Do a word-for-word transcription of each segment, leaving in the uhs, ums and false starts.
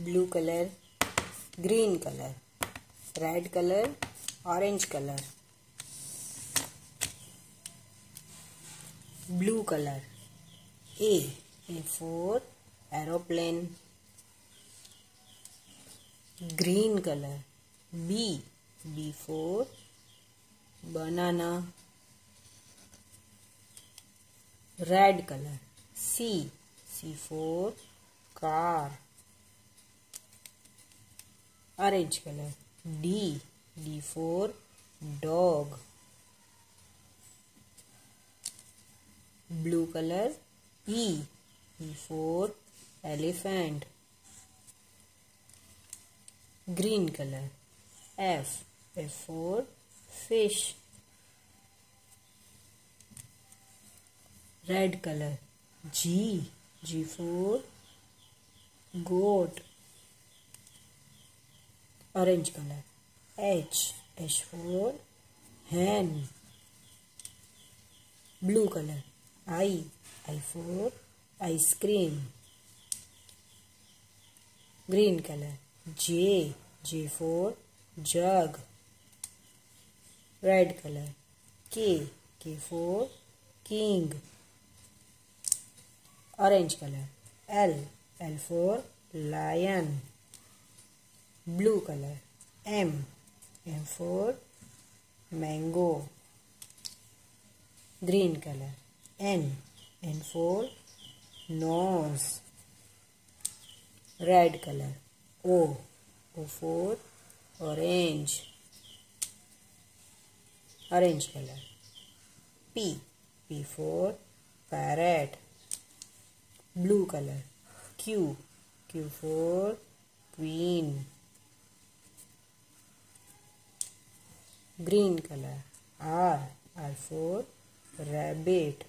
blue color, green color, red color, orange color, blue color. A, A for aeroplane. Green color. B, B for banana. Red color. C, C for car. Orange color. D, D for dog. Blue color. E, E for elephant. Green color. F, F for fish. Red color. G, G for goat. Orange color. H, H for hen. Blue color. I, I for ice cream. Green color. J, J for jug. Red color. K, K for king. Orange color. L, L for lion. Blue color. M, M for mango. Green color. N, N for nose. Red color. O, O for orange. Orange color. P, P for parrot. Blue color. Q, Q for queen. Green color. R, R for rabbit.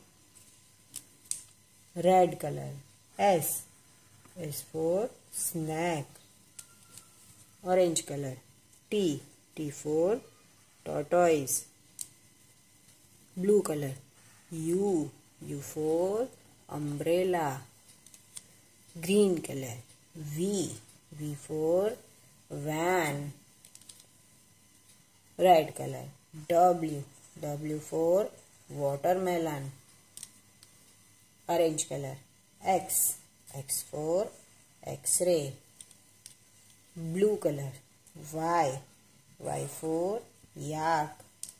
Red color. S, S for snack. Orange color. T, T for tortoise. Blue color. U, U for umbrella. Green color. V, V for van. Red color. W, W for watermelon. Orange color. X, X for X-ray. Blue color. Y, Y for yak.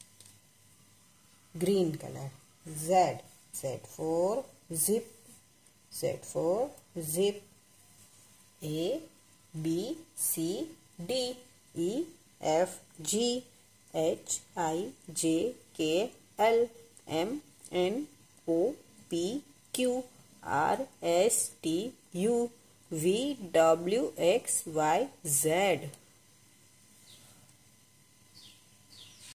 Green color. Z, Z for zip. Z for zip. A, B, C, D, E, F, G, H, I, J, K, L, M, N, O, P, Q, R, S, T, U, V, W, X, Y, Z.